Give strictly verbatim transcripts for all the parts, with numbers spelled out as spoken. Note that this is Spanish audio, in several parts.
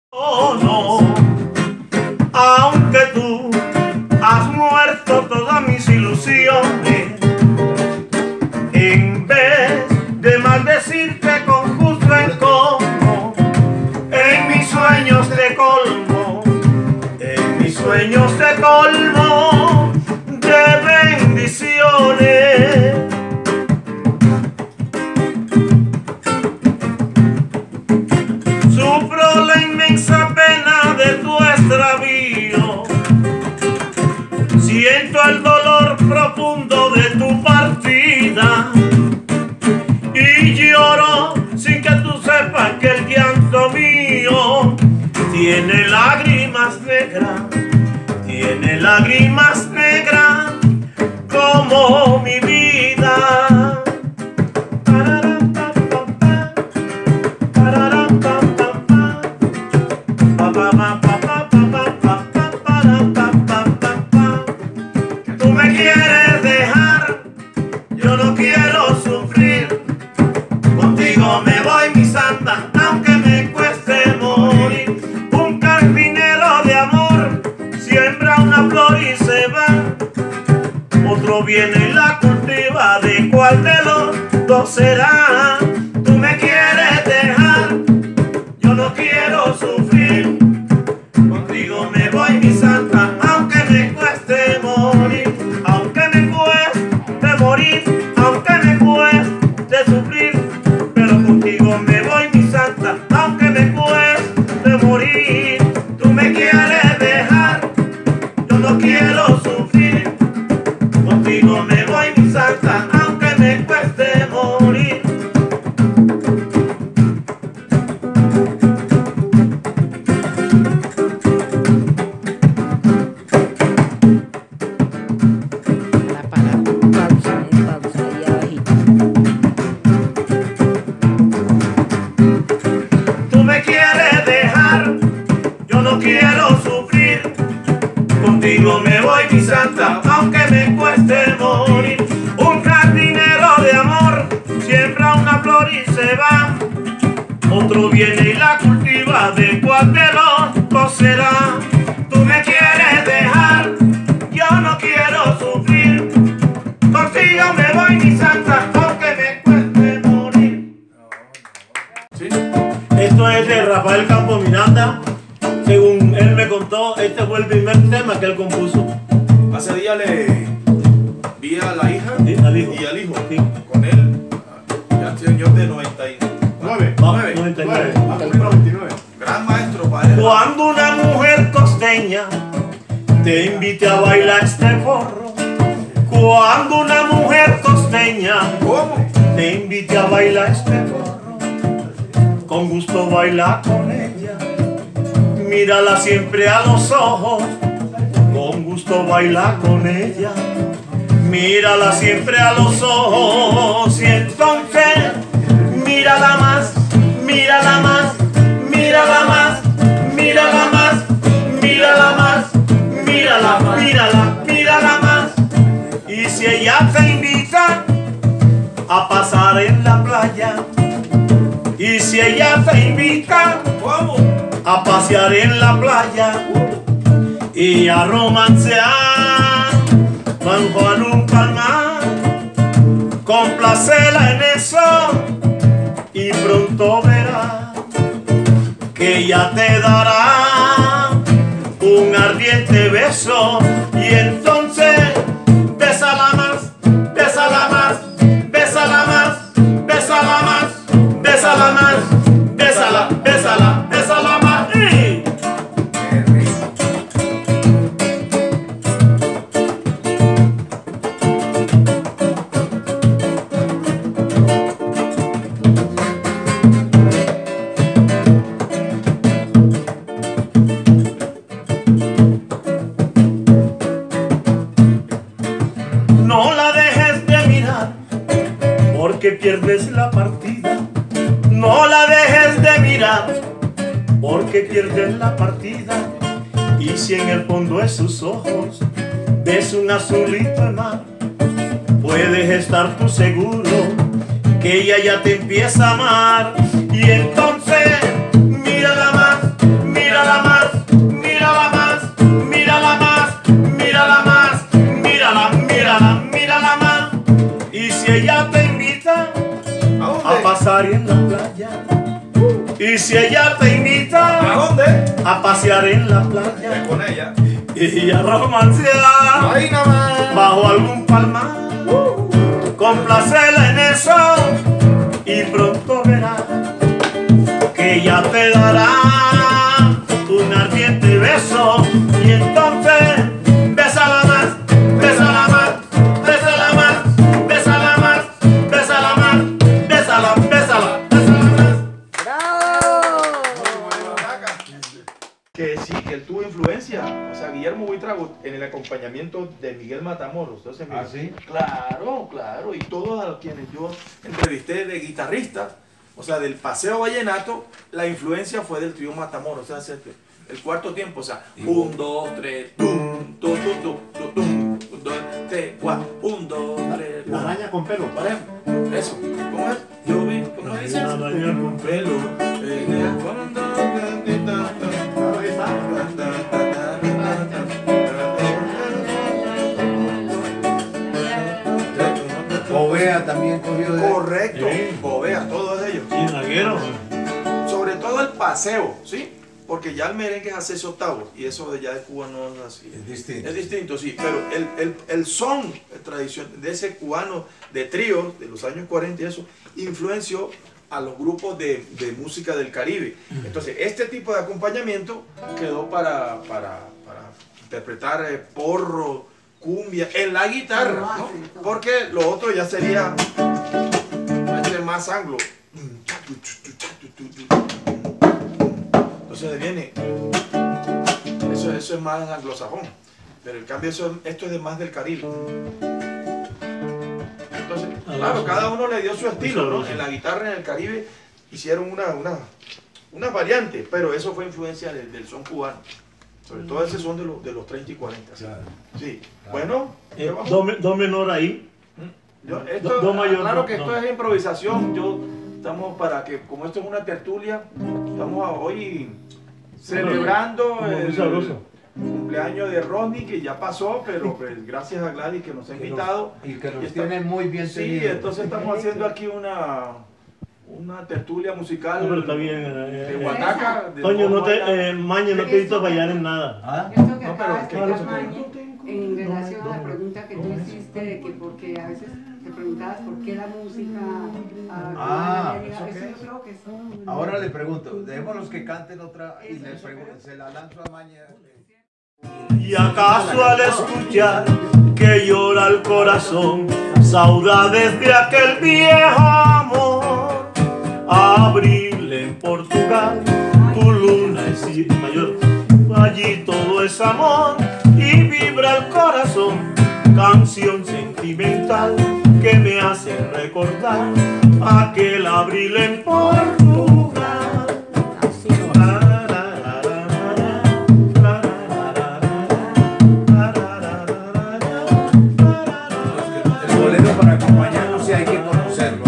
Oh, no, aunque tú has muerto todas mis ilusiones, en vez de maldecirte con justo encono, en mis sueños te colmo, en mis sueños te colmo de bendiciones. Sufro la inmensa pena de tu extravío, siento el dolor profundo de tu partida y lloro sin que tú sepas que el llanto mío tiene lágrimas negras, tiene lágrimas negras como mi vida. Tú me quieres dejar, yo no quiero sufrir. Contigo me voy, mi santa, aunque me cueste morir. Un jardinero de amor siembra una flor y se va. Otro viene y la cultiva, ¿de cuál de los dos será? Tú me quieres dejar, yo no quiero sufrir. Contigo me voy, mi santa, aunque me cueste morir. Aunque me cueste morir, aunque me cueste sufrir. Pero contigo me voy, mi santa, aunque me cueste morir. Tú me quieres dejar, yo no quiero sufrir. Contigo me voy, mi santa, aunque me cueste morir. Tú me quieres dejar, yo no quiero sufrir. Contigo me voy, mi santa, aunque me cueste morir. Un jardinero de amor siembra una flor y se va. Otro viene y la cultiva, ¿de cuál de los dos será? Tú me quieres dejar, yo no quiero sufrir. Contigo me voy, mi santa, aunque me cueste morir. ¿Sí? Esto es de Rafael Campos Miranda. Según él me contó, este fue el primer tema que él compuso. Hace días le vi a la hija, sí, al hijo. y al hijo Sí. con él, ya el señor de noventa y nueve. noventa y nueve. Gran maestro para él. Cuando una mujer costeña te invite a bailar este porro, cuando una mujer costeña ¿Cómo? te invite a bailar este porro, con gusto baila con ella, mírala siempre a los ojos, con gusto baila con ella, mírala siempre a los ojos, y entonces mírala más, mírala más, mírala más, mírala más, mírala más, mírala, mírala, mírala más. Y si ella te invita a pasar en la playa, y si ella te invita ¿Cómo? a pasear en la playa y a romancear bajo a un palmar, complácela en eso y pronto verás que ella te dará un ardiente beso, y entonces bésala más, bésala más, bésala más, bésala más, bésala más, bésala, bésala, bésala más. ¡Y! No la dejes de mirar porque pierdes la partida. No la dejes de mirar porque pierdes la partida. Y si en el fondo de sus ojos ves un azulito de mar, puedes estar tú seguro que ella ya te empieza a amar. Y entonces mírala más, mírala Y si ella te invita ¿A dónde? a pasear en la Ve playa con ella. y a romancear Ahí nada más. bajo algún palmar, complácela en eso y pronto verás que ella te dará un ardiente beso y entonces bésala más, bésala más, bésala más, bésala más, bésala más, bésala, bésala, bésala más. Que sí, que él tuvo influencia. O sea, Guillermo Buitrago en el acompañamiento de Miguel Matamoros. Entonces, ¿Ah, sí? Claro, claro. Y todos a quienes yo entrevisté de guitarristas, o sea, del Paseo Vallenato, la influencia fue del trío Matamoros. O sea, el, el cuarto tiempo, o sea, un, dos, tres, tum, tum, tum, tum, tum, tum, un, dos, tres, cuatro, un, dos, tres, La cuatro. araña con pelo. Por ejemplo, eso. ¿Cómo es? Yo vi, ¿cómo dice? Una araña con pelo. en el fondo. Bovea también cogió de... Correcto, Sí. Bovea, todos ellos. Sí, zaguero. Sobre todo el paseo, ¿sí? Porque ya el merengue es a seis octavos y eso de ya de Cuba no es así. Es distinto. Es distinto, sí, pero el, el, el son tradicional de ese cubano de tríos de los años cuarenta y eso influenció a los grupos de, de música del Caribe. Entonces, este tipo de acompañamiento quedó para, para, para interpretar eh, porro, cumbia, en la guitarra, ¿no? Porque lo otro ya sería este, más anglo. Entonces viene, eso, eso es más anglosajón, pero en cambio eso, esto es de más del Caribe. Entonces, claro, cada uno le dio su estilo, ¿no? En la guitarra en el Caribe hicieron una, una, una variante, pero eso fue influencia del, del son cubano. Sobre todo ese son de, los de los treinta y cuarenta. ¿Sí? Claro. Sí. Bueno, Eh, ¿qué vamos? do, me- do menor ahí. Yo, esto, do- do mayor, claro no, que esto no. es improvisación. Yo estamos para que, como esto es una tertulia, estamos a- hoy celebrando Muy el sabroso. cumpleaños de Ronnie, que ya pasó, pero pues gracias a Gladys que nos ha Que nos- invitado. y que nos Y está- tiene muy bien Sí, tenido. entonces estamos haciendo aquí una, una tertulia musical No, pero está bien. de eh, eh, Guanaca. de Toño, no te, Guanaca. eh, Maña, no te he visto fallar en nada. ¿Ah? Esto que No, acabas pero de ¿qué cosa Maña, que- en relación a la pregunta que tú hiciste, de que porque a veces te preguntabas por qué la música Ah, ah, ¿eso eso qué? yo creo que son... Ahora le pregunto, dejémoslos que canten otra y le pregunto, se la lanzo a Maña. ¿Y acaso al escuchar que llora el corazón, saudades de aquel viejo amor? Abril en Portugal, tu luna es si- mayor, allí todo es amor y vibra el corazón, canción sentimental que me hace recordar aquel abril en Portugal. El bolero para acompañarnos sí hay que conocerlo.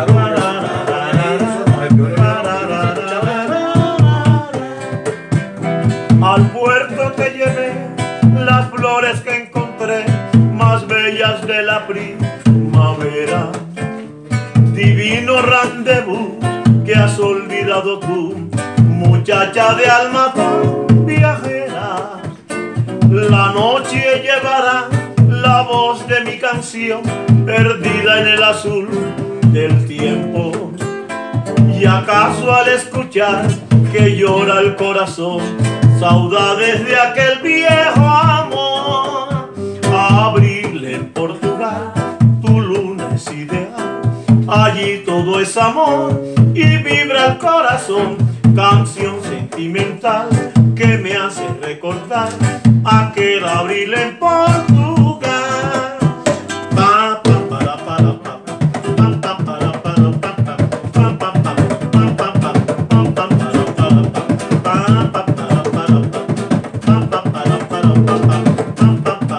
Al puerto te llevé las flores que encontré más bellas de la primavera. Divino rendezvous que has olvidado tú, muchacha de alma tan viajera. La noche llevará la voz de mi canción perdida en el azul del tiempo. ¿Y acaso al escuchar que llora el corazón, saudades de aquel viejo amor? Abril en Portugal, tu luna es ideal, allí todo es amor y vibra el corazón, canción sentimental que me hace recordar aquel abril en Portugal. Pa, pa, para, para, pa, pa, pa, para, para, pa, pa, pa, pa, pa, pa, pa, pa, pa, pa, para, para, pa, pa, pa, para, para, pa, pa, pa, para, para, pa, pa, pa, pa, pa, pa, pa,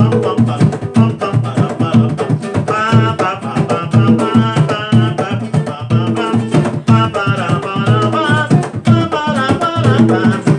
para, para, pa, pa, pa, pa, pa, pa, pa, pa, pa, pa, pa, pa, para, para, pa, pa, para, para, pa.